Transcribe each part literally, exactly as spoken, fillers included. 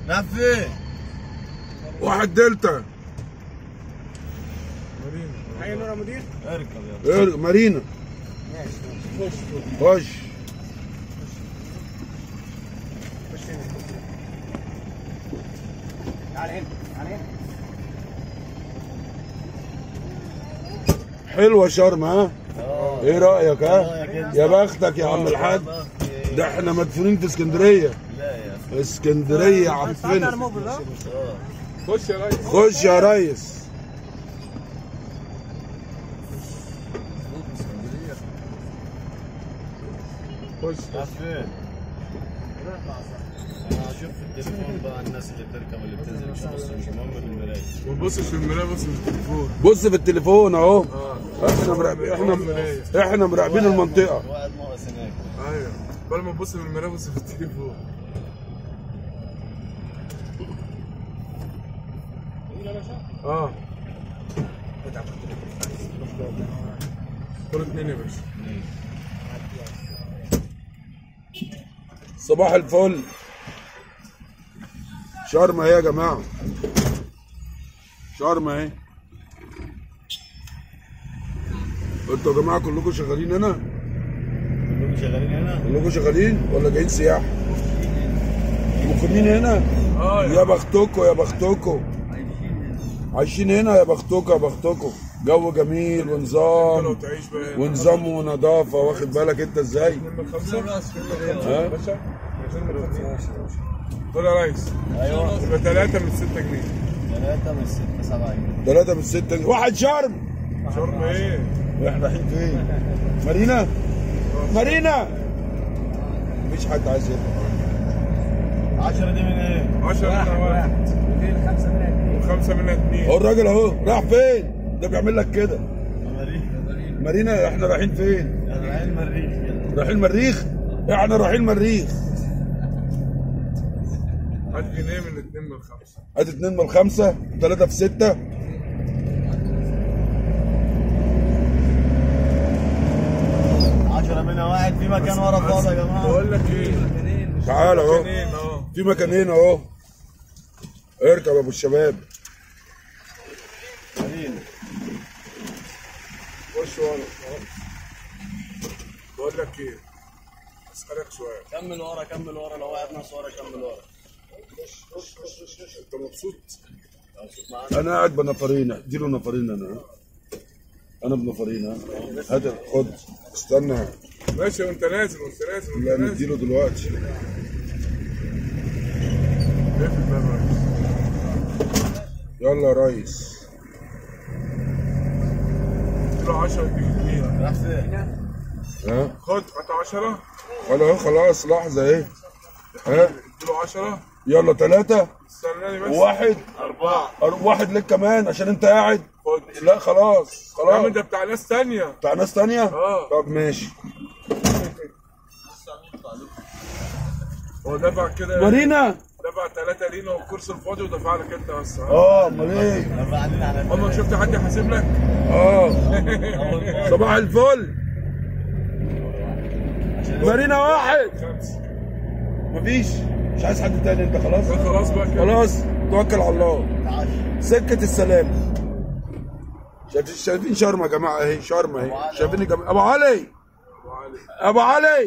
نفي واحد دلتا. مارينا. حي نور يا مدير. اركب يلا. اركب مارينا. ماشي خش خش. خش هنا. تعال هنا تعال هنا. حلوه شرم ها؟ اه ايه رايك ها؟ رأيك انت؟ يا بختك يا عم الحاج. ده احنا مدفونين في اسكندريه. لا يا اخي. اسكندريه عفنت. خش يا ريس. خش يا ريس. خش نفي انا هشوف في التليفون بقى الناس اللي بتركب اللي بتنزل مش بص مش مهم بالمرايه. ما تبصش في المرايه، بص في التليفون. بص في التليفون اهو. اه احنا مراقبين احنا احنا مراقبين المنطقه. واحد ناقص هناك. ايوه بدل ما تبص في المرايه بص في التليفون. اه كل اتنين يا باشا. صباح الفل. شرم اهي يا جماعه. شرم اهي. انتوا يا جماعه كلكم شغالين هنا؟ كلكم شغالين هنا؟ كلكم شغالين ولا جايين سياحه؟ مقيمين هنا؟ اه يا بختكم يا بختكم. عايشين هنا يا بختكم يا بختكم. جو جميل لو ونظام تعيش بقى ونظام ونظافه، واخد بالك انت ازاي؟ اتنين من خمسة. ها؟ باشا اتنين من خمسة. قول يا ريس. ايوه يبقى تلاتة من ستة جنيه. ثلاثة من ستة سبعة جنيه. ثلاثة من ستة. واحد شرم. شرم ايه؟ واحنا رايحين فين؟ مارينا؟ مارينا؟ مفيش حد عايز يطلع. عشرة دي من ايه؟ عشرة منها واحد. خمسة منها اتنين. وخمسة منها اتنين. اهو الراجل اهو راح فين؟ ده بيعمل لك كده. مريخ. مارينا احنا رايحين فين؟ رايحين المريخ كده. رايحين المريخ؟ احنا رايحين المريخ. هات جنيه من اتنين من خمسة. ادي اتنين من الخمسة، ثلاثة في ستة. عشرة منها واحد. في مكان ورا فاضي يا جماعة. بقول لك ايه؟ تعال اهو. مكانين اهو. في مكانين اهو. اركب يا ابو الشباب. خش ورا. بقول لك ايه؟ اسألك سؤال. كمل ورا كمل ورا. لو واحد ناقص ورا كمل ورا. انت مبسوط؟ شوف معانا. انا قاعد بنفرين، اديله نفرين انا. انا بنفرين ها. هات خد. استنى. ماشي وانت نازل وانت نازل وانت لا نازل. نديله دلوقتي. اقفل الباب يا ريس. يلا يا ريس. اديله عشرة جنيه. راح فين؟ ها؟ خد هات عشرة. خلاص خلاص لحظة ايه؟ ها؟ اديله عشرة. يلا ثلاثة. استناني بس. واحد. أربعة. أر- واحد لك كمان عشان انت قاعد. خد. لا خلاص يا عم خلاص. ده بتاع ناس تانية. بتاع ناس تانية؟ اه. طب ماشي. هو دفع كده. مارينا. دفع ثلاثة لينا والكرسي الفاضي ودفع لك انت بس. ها؟ اه امال ايه؟ رفع علينا على عمرك شفت حد يحاسب لك؟ اه. صباح الفل. مارينا واحد. خمسة. مفيش. مش عايز حد تاني انت خلاص؟ خلاص بقى كده. خلاص توكل على الله. سكة السلام. شايفين شايفين شرم يا جماعة اهي. شرم اهي. شايفين يا جماعة. ابو علي. وعلي. ابو علي.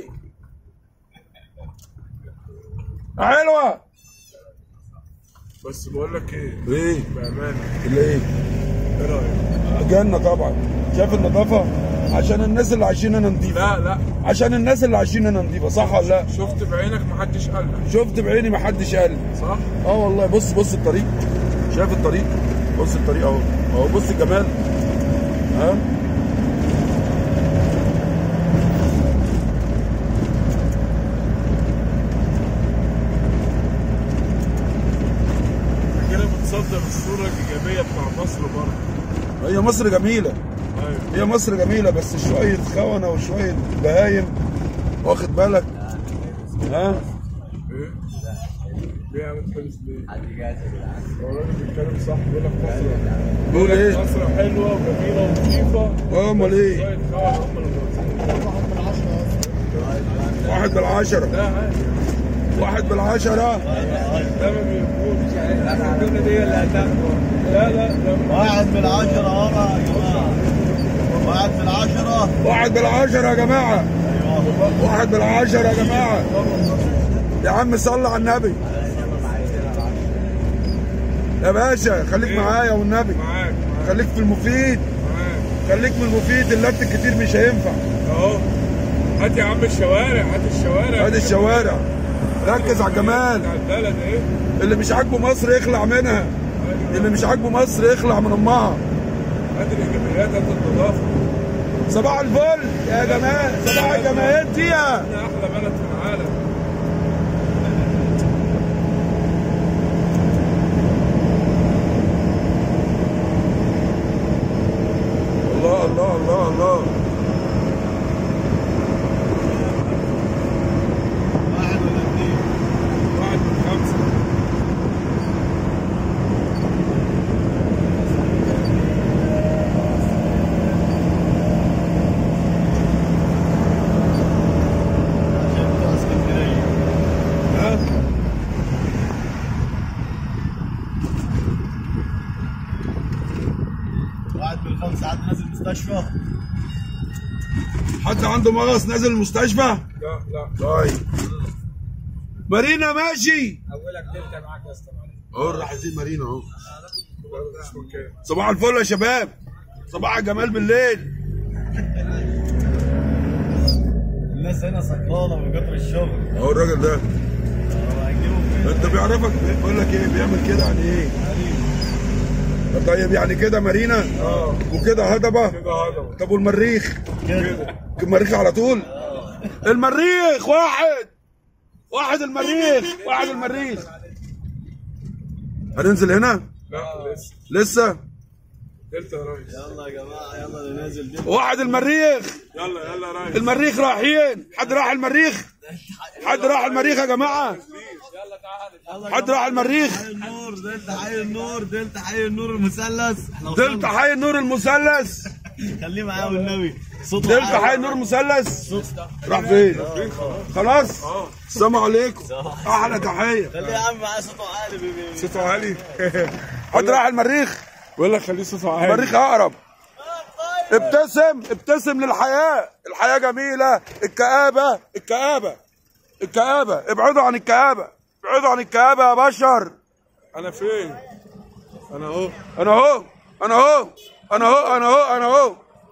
حلوة. بس بقول لك ايه؟ ايه؟ بأمانة. اللي ايه؟ ايه رأيك؟ جنة طبعا. شايف النظافة؟ عشان الناس اللي عايشين هنا نضيفة. لا لا. عشان الناس اللي عايشين هنا نضيفة، صح ولا لا؟ شفت بعينك محدش قال لك. شفت بعيني محدش قال لي. صح؟ اه والله. بص بص الطريق. شايف الطريق؟ بص الطريق اهو. اهو بص الجمال. ها؟ كده بتصدر الصورة الإيجابية بتاع مصر بره. هي مصر جميلة. ايوه. هي مصر جميلة بس شوية خونة وشوية بهايم، واخد بالك؟ ها؟ ايه؟ ليه يا عم تلبس ليه؟ هو الراجل بيتكلم صح بيقول لك مصر. بيقول ايه؟ مصر حلوة وجميلة ونظيفة. اه امال ايه؟ شوية خون هم اللي موجودين. واحد بالعشرة. لا عادي. واحد بالعشرة. ده ما بيقولش الجمله دي اللي هتاخده. لا لا واحد بالعشرة اهو يا جماعة. واحد بالعشرة. واحد بالعشرة يا جماعة. واحد بالعشرة يا جماعة. يا عم صل على النبي. يا باشا خليك معايا والنبي. معاك خليك في المفيد. معاك. خليك من المفيد، اللت الكتير مش هينفع. اهو هات يا عم الشوارع، هات الشوارع. هات الشوارع. ركز على الجمال. بتاع البلد ايه؟ اللي مش عاجبه مصر يخلع منها. اللي مش عاجبه مصر يخلع من امها. هات الايجابيات، هات النظافه. صباح الفل يا جماعه، صباح الجماهير دي. احنا احلى بلد في العالم. الله الله الله الله. واحد ولا اثنين؟ واحد من خمسه. عشان بتوع اسكندرية. ها؟ واحد بالخمسة. حد نازل مستشفى؟ حد عنده مغص نازل المستشفى؟ لا لا. طيب. مارينا ماشي. اولك تلت معاك يا اسطى. معلش اهو راح عايزين مارينا اهو. مش مكان. صباح الفل يا شباب. صباح الجمال بالليل. الناس هنا سكرانة من كتر الشغل. اهو الراجل ده. هنجيبه فين؟ انت بيعرفك بيقول لك ايه بيعمل كده يعني ايه؟ طيب يعني كده مارينا اه وكده هضبه. كده هضبه. طب والمريخ؟ كده. المريخ على طول. المريخ واحد. واحد المريخ. واحد المريخ. هننزل هنا؟ لا لسه. لسه؟ تلت يا ريس. يلا يا جماعة يلا اللي نازل دي. واحد المريخ. يلا يلا يا ريس. المريخ رايحين. حد راح المريخ؟ حد راح المريخ يا جماعه؟ يلا تعالى. حد راح المريخ؟ حي النور. دلتا حي النور. دلتا حي النور المثلث. احنا دلتا حي النور المثلث. خليه معايا والنبي. صوته دلتا حي النور المثلث. راح فين؟ خلاص؟ السلام عليكم. احلى تحيه. خليه يا عم معايا صوته عالي بيبي. صوته عالي. حد راح المريخ؟ بقول لك خليه صوته عالي. المريخ اقرب. ابتسم ابتسم للحياه. الحياه جميله. الكآبه الكآبه الكآبه. ابعدوا عن الكآبه. ابعدوا عن الكآبه يا بشر. انا فين؟ انا اهو. انا اهو انا اهو انا اهو انا اهو انا اهو.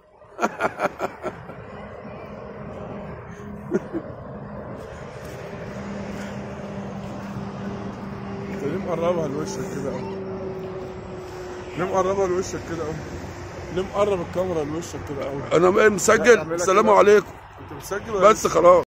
انت ليه مقربها لوشك كده اهو؟ ليه مقربها لوشك كده اهو؟ ليه مقرب الكاميرا لوشك كده اهو؟ انا مسجل. السلام عليكم. انت مسجل ولا بس خلاص.